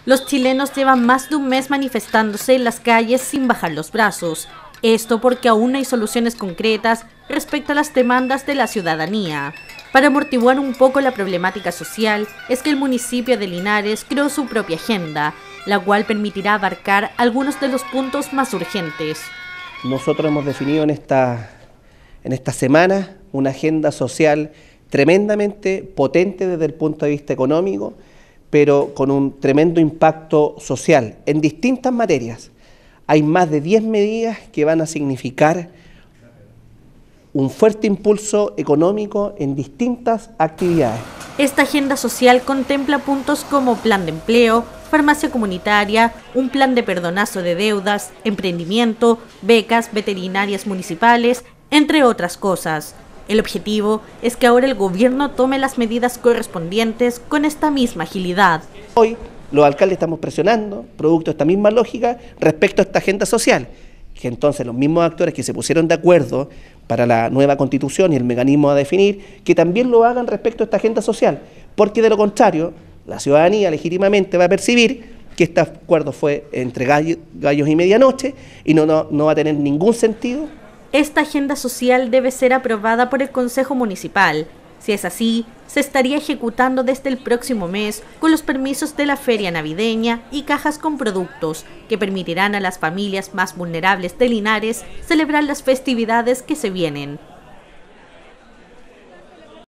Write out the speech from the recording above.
Los chilenos llevan más de un mes manifestándose en las calles sin bajar los brazos. Esto porque aún no hay soluciones concretas respecto a las demandas de la ciudadanía. Para amortiguar un poco la problemática social, es que el municipio de Linares creó su propia agenda, la cual permitirá abarcar algunos de los puntos más urgentes. Nosotros hemos definido en esta semana una agenda social tremendamente potente desde el punto de vista económico, pero con un tremendo impacto social en distintas materias. Hay más de 10 medidas que van a significar un fuerte impulso económico en distintas actividades. Esta agenda social contempla puntos como plan de empleo, farmacia comunitaria, un plan de perdonazo de deudas, emprendimiento, becas veterinarias municipales, entre otras cosas. El objetivo es que ahora el gobierno tome las medidas correspondientes con esta misma agilidad. Hoy los alcaldes estamos presionando, producto de esta misma lógica, respecto a esta agenda social, que entonces los mismos actores que se pusieron de acuerdo para la nueva constitución y el mecanismo a definir, que también lo hagan respecto a esta agenda social, porque de lo contrario, la ciudadanía legítimamente va a percibir que este acuerdo fue entre gallos y medianoche y no va a tener ningún sentido. Esta agenda social debe ser aprobada por el Consejo Municipal. Si es así, se estaría ejecutando desde el próximo mes con los permisos de la feria navideña y cajas con productos que permitirán a las familias más vulnerables de Linares celebrar las festividades que se vienen.